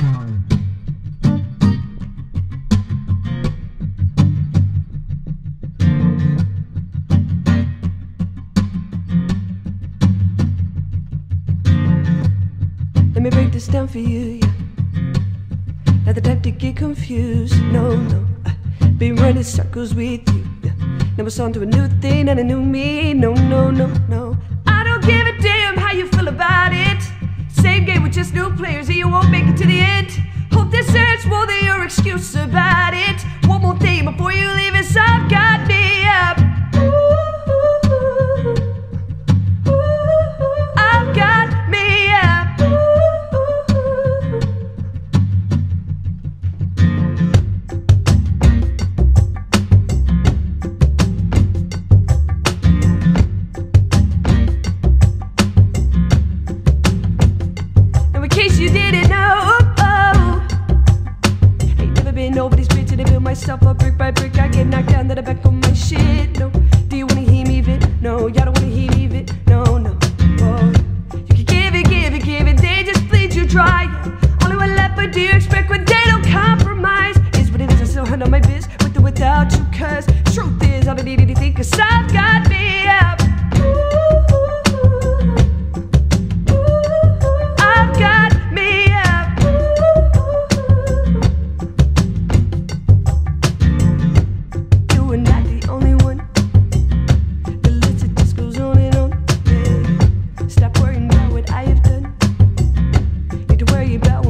Let me break this down for you, yeah. Not the type to get confused, no, no. I've been running circles with you, yeah. Now it's on to a new thing and a new me, no, no, no, no. I don't give a damn how you feel about it. Same game with just new players and you won't make it to the end. Hope this hurts more than your excuse about it. One more thing before you leave us, I've got me up. I've got me up. In case you didn't know, ain't never been nobody's bitch and I build myself up brick by brick. I get knocked down to the back of my shit. No, do you wanna hear me vent? No, y'all don't wanna hear me vent. No, no. Oh, you can give it, they just bleed you dry. Only one left, but do you expect when they don't compromise? Is what it is, I still handle my biz with or without you. Cause truth is, I don't need anything, cause I've got me up. I've got me up. You are not the only one. The list it just goes on and on. Yeah. Stop worrying about what I have done. Need to worry about